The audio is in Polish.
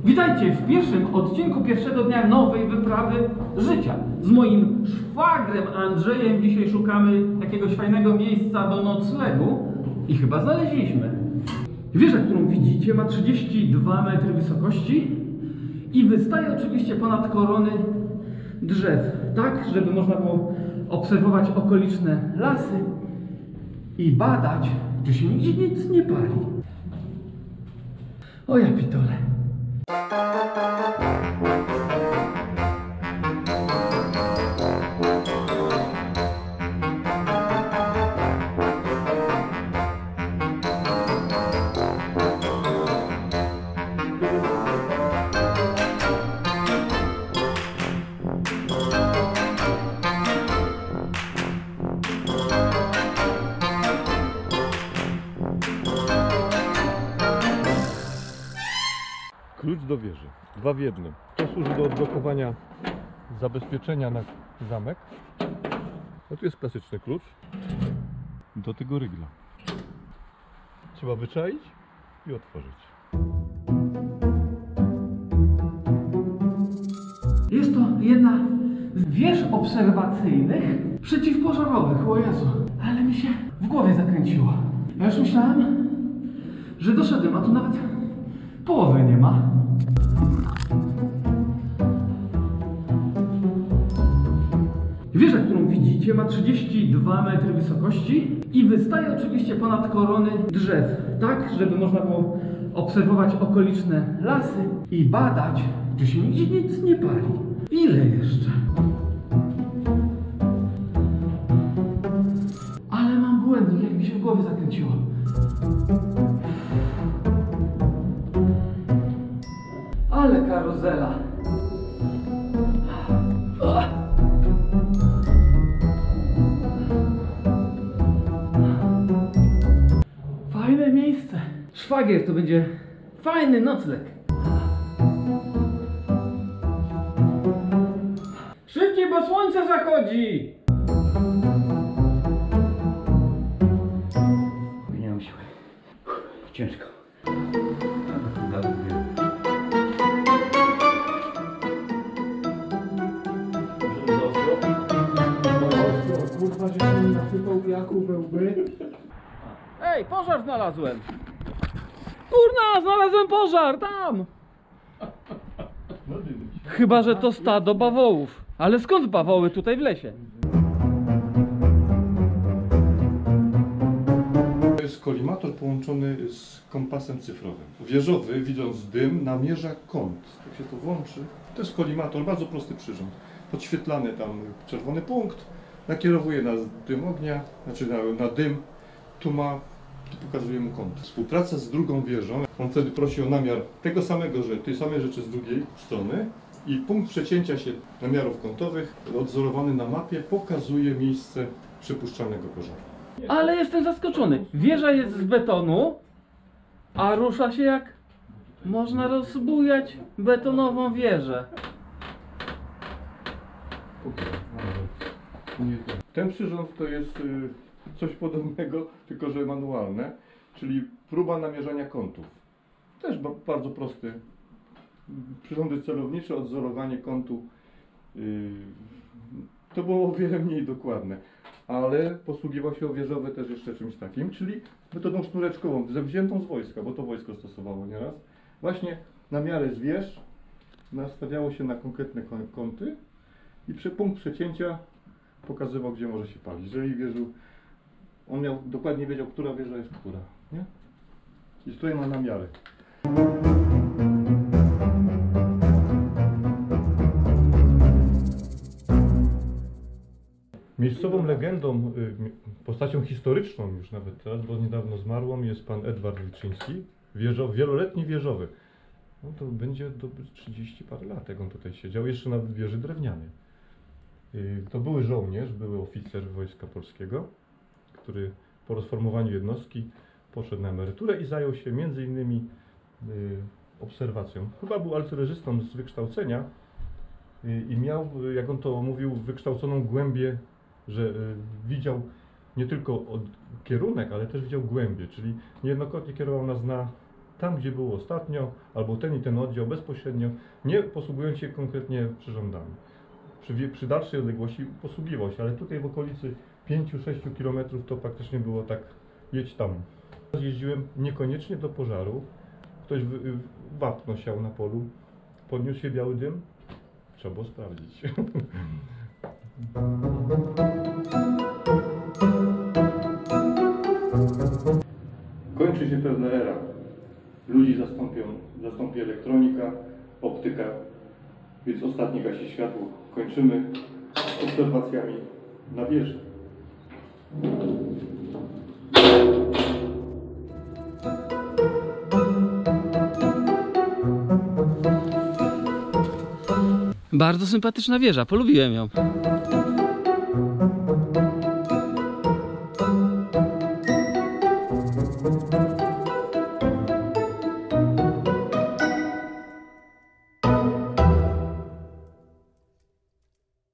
Witajcie w pierwszym odcinku pierwszego dnia nowej wyprawy życia. Z moim szwagrem Andrzejem dzisiaj szukamy jakiegoś fajnego miejsca do noclegu i chyba znaleźliśmy. Wieża, którą widzicie, ma 32 metry wysokości i wystaje oczywiście ponad korony drzew, tak żeby można było obserwować okoliczne lasy i badać, czy się nigdzie nic nie pali. O ja pitole. Klucz do wieży, 2 w 1. To służy do odblokowania zabezpieczenia na zamek. No tu jest klasyczny klucz do tego rygla. Trzeba wyczaić i otworzyć. Jest to jedna z wież obserwacyjnych przeciwpożarowych. O Jezu, ale mi się w głowie zakręciło. Ja już myślałem, że doszedłem, a tu nawet połowy nie ma. Wieża, którą widzicie, ma 32 metry wysokości i wystaje oczywiście ponad korony drzew, tak żeby można było obserwować okoliczne lasy i badać, czy się nigdzie nic nie pali. Ile jeszcze? Ale mam błędnik, jak mi się w głowie zakręciło. Ale karuzela. Fajne miejsce. Szwagier, to będzie fajny nocleg. Szybciej, bo słońce zachodzi. Nie mam siły. Ciężko. Kurwa, że mi nasypał piachu we łby. Ej, pożar znalazłem. Kurna, znalazłem pożar, tam. Chyba że to stado bawołów. Ale skąd bawoły tutaj w lesie? To jest kolimator połączony z kompasem cyfrowym. Wieżowy, widząc dym, namierza kąt. Jak się to włączy, to jest kolimator, bardzo prosty przyrząd. Podświetlany tam czerwony punkt, nakierowuje na dym ognia, znaczy na dym, tu pokazuje mu kąt. Współpraca z drugą wieżą, on wtedy prosi o namiar tej samej rzeczy z drugiej strony i punkt przecięcia się namiarów kątowych, odzorowany na mapie, pokazuje miejsce przypuszczalnego pożaru. Ale jestem zaskoczony. Wieża jest z betonu, a rusza się jak można rozbujać betonową wieżę. Ten przyrząd to jest coś podobnego, tylko że manualne, czyli próba namierzania kątów. Też bardzo prosty. Przyrządy celownicze, odzorowanie kątu. To było o wiele mniej dokładne, ale posługiwał się wieżowy też jeszcze czymś takim, czyli metodą sznureczkową, zawziętą z wojska, bo to wojsko stosowało nieraz. Właśnie namiary z wież nastawiało się na konkretne kąty i punkt przecięcia pokazywał, gdzie może się palić. Jeżeli wierzył, on dokładnie wiedział, która wieża jest która, nie? I tutaj ma namiary. Miejscową legendą, postacią historyczną już nawet teraz, bo niedawno zmarłą, jest pan Edward Wilczyński, wieloletni wieżowy. No to będzie dobre 30 parę lat, jak on tutaj siedział, jeszcze na wieży drewnianej. To były żołnierz, były oficer Wojska Polskiego, który po rozformowaniu jednostki poszedł na emeryturę i zajął się m.in. obserwacją. Chyba był artylerzystą z wykształcenia i miał, jak on to mówił, wykształconą głębię, że widział nie tylko kierunek, ale też widział głębię, czyli niejednokrotnie kierował nas na tam gdzie było ostatnio, albo ten i ten oddział bezpośrednio, nie posługując się konkretnie przyrządami. Przy dalszej odległości posługiwał się, ale tutaj w okolicy 5-6 km to praktycznie było tak, jedź tam. Jeździłem niekoniecznie do pożaru, ktoś wapno siał na polu, podniósł się biały dym, trzeba było sprawdzić. Kończy się pewna era. Ludzi zastąpi elektronika, optyka, więc ostatnie gasi światło. Kończymy obserwacjami na wieży. Bardzo sympatyczna wieża, polubiłem ją.